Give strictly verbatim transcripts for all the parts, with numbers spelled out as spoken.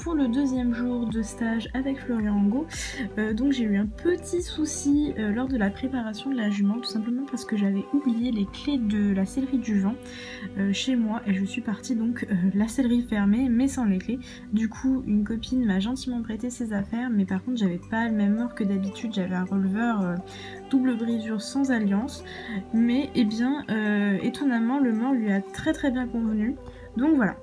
pour le deuxième jour de stage avec Florian Angot. Euh, donc j'ai eu un petit souci euh, lors de la préparation de la jument, tout simplement parce que j'avais oublié les clés de la sellerie du vent euh, chez moi et je suis partie donc euh, la sellerie fermée mais sans les clés. Du coup une copine m'a gentiment prêté ses affaires, mais par contre j'avais pas le même mort que d'habitude, j'avais un releveur euh, double brisure sans alliance, mais eh bien euh, étonnamment le mort lui a très très bien convenu. Donc voilà.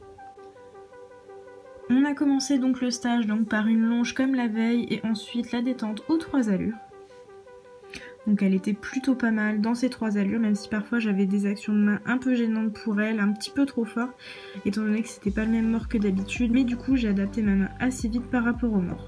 On a commencé donc le stage donc par une longe comme la veille et ensuite la détente aux trois allures. Donc elle était plutôt pas mal dans ces trois allures, même si parfois j'avais des actions de main un peu gênantes pour elle, un petit peu trop fort, étant donné que c'était pas le même mort que d'habitude, mais du coup j'ai adapté ma main assez vite par rapport au mort.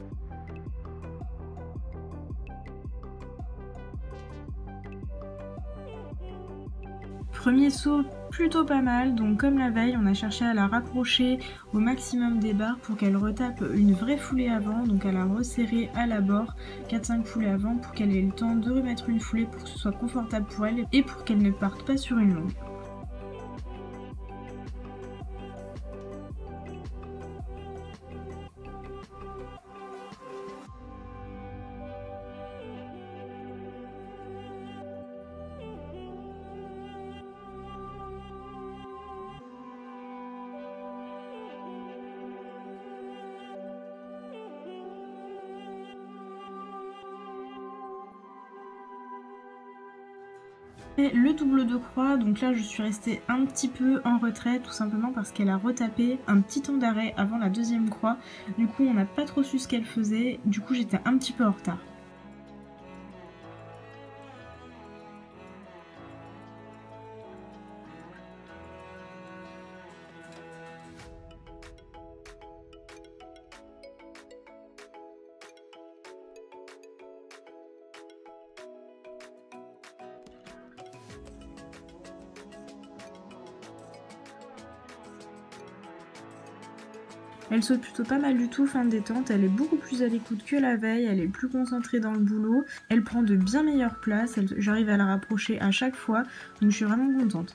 Premier saut plutôt pas mal, donc comme la veille on a cherché à la rapprocher au maximum des barres pour qu'elle retape une vraie foulée avant, donc à la resserrer à la bord quatre cinq foulées avant pour qu'elle ait le temps de remettre une foulée pour que ce soit confortable pour elle et pour qu'elle ne parte pas sur une longue. Le double de croix, donc là je suis restée un petit peu en retrait tout simplement parce qu'elle a retapé un petit temps d'arrêt avant la deuxième croix, du coup on n'a pas trop su ce qu'elle faisait, du coup j'étais un petit peu en retard. Elle saute plutôt pas mal du tout fin de détente, elle est beaucoup plus à l'écoute que la veille, elle est plus concentrée dans le boulot, elle prend de bien meilleures places, j'arrive à la rapprocher à chaque fois, donc je suis vraiment contente.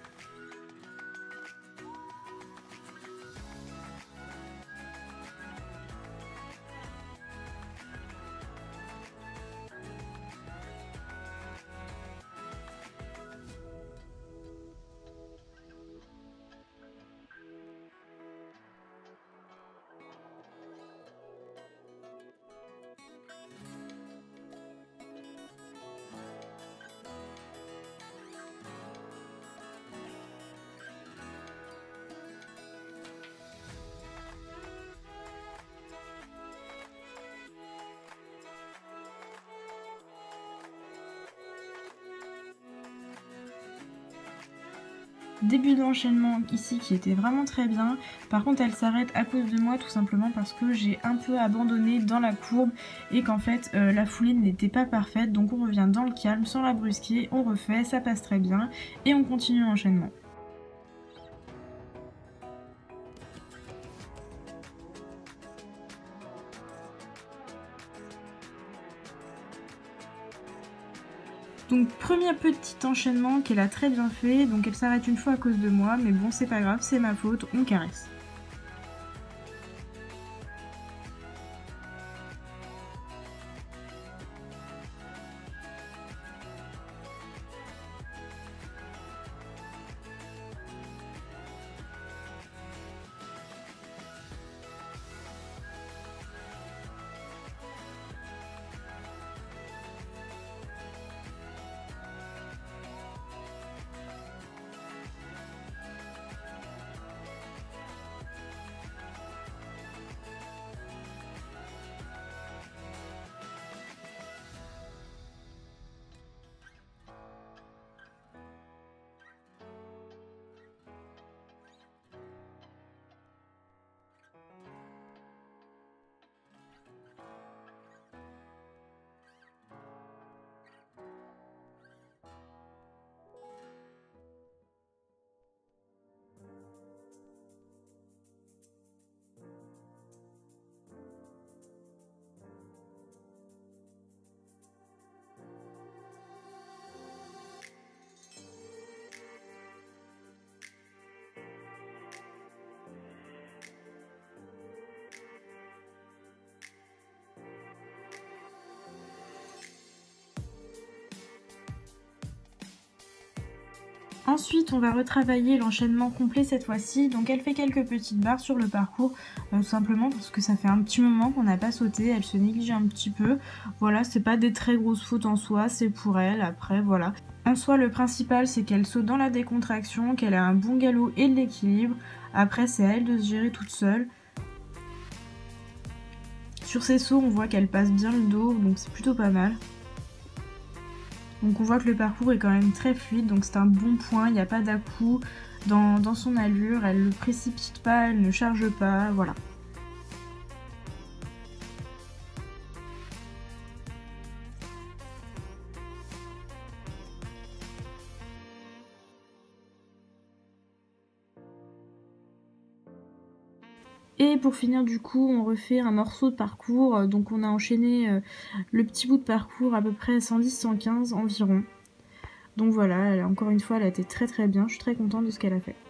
Début d'enchaînement ici qui était vraiment très bien, par contre elle s'arrête à cause de moi tout simplement parce que j'ai un peu abandonné dans la courbe et qu'en fait euh, la foulée n'était pas parfaite, donc on revient dans le calme sans la brusquer, on refait, ça passe très bien et on continue l'enchaînement. Donc premier petit enchaînement qu'elle a très bien fait, donc elle s'arrête une fois à cause de moi, mais bon c'est pas grave, c'est ma faute, on caresse. Ensuite, on va retravailler l'enchaînement complet cette fois-ci. Donc elle fait quelques petites barres sur le parcours, euh, tout simplement parce que ça fait un petit moment qu'on n'a pas sauté, elle se néglige un petit peu. Voilà, c'est pas des très grosses fautes en soi, c'est pour elle, après voilà. En soi, le principal, c'est qu'elle saute dans la décontraction, qu'elle a un bon galop et de l'équilibre. Après, c'est à elle de se gérer toute seule. Sur ses sauts, on voit qu'elle passe bien le dos, donc c'est plutôt pas mal. Donc on voit que le parcours est quand même très fluide, donc c'est un bon point, il n'y a pas d'à-coup dans, dans son allure, elle ne précipite pas, elle ne charge pas, voilà. Et pour finir du coup on refait un morceau de parcours, donc on a enchaîné euh, le petit bout de parcours à peu près cent dix cent quinze environ. Donc voilà, elle, encore une fois elle a été très très bien, je suis très contente de ce qu'elle a fait.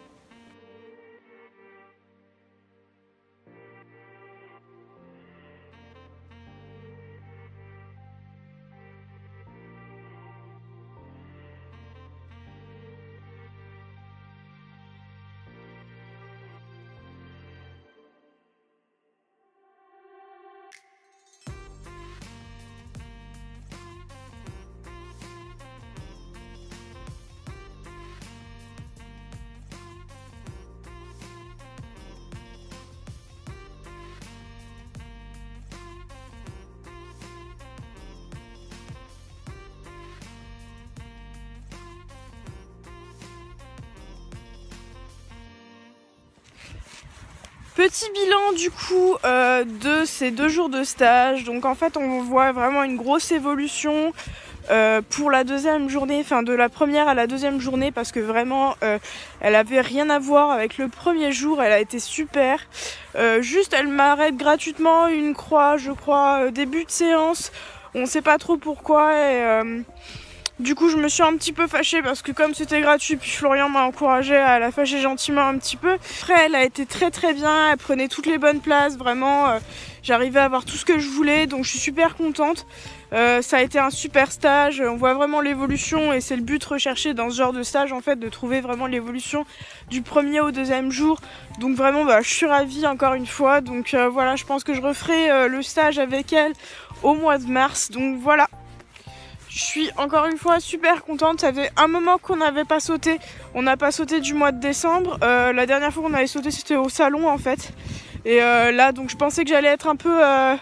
Petit bilan du coup euh, de ces deux jours de stage. Donc en fait on voit vraiment une grosse évolution euh, pour la deuxième journée, enfin de la première à la deuxième journée, parce que vraiment euh, elle avait rien à voir avec le premier jour, elle a été super. Euh, juste elle m'arrête gratuitement une croix je crois, euh, début de séance, on sait pas trop pourquoi et... Euh, Du coup je me suis un petit peu fâchée parce que comme c'était gratuit, puis Florian m'a encouragée à la fâcher gentiment un petit peu. Après elle a été très très bien, elle prenait toutes les bonnes places, vraiment euh, j'arrivais à avoir tout ce que je voulais, donc je suis super contente. Euh, ça a été un super stage, on voit vraiment l'évolution et c'est le but recherché dans ce genre de stage en fait, de trouver vraiment l'évolution du premier au deuxième jour. Donc vraiment bah, je suis ravie encore une fois, donc euh, voilà, je pense que je referai euh, le stage avec elle au mois de mars, donc voilà. Je suis encore une fois super contente, ça fait un moment qu'on n'avait pas sauté, on n'a pas sauté du mois de décembre, euh, la dernière fois qu'on avait sauté c'était au salon en fait, et euh, là donc je pensais que j'allais être un peu, euh,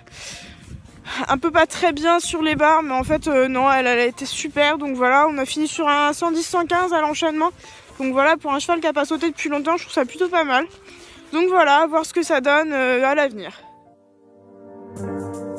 un peu pas très bien sur les barres, mais en fait euh, non, elle, elle a été super, donc voilà, on a fini sur un cent dix cent quinze à l'enchaînement, donc voilà, pour un cheval qui n'a pas sauté depuis longtemps, je trouve ça plutôt pas mal, donc voilà, voir ce que ça donne euh, à l'avenir.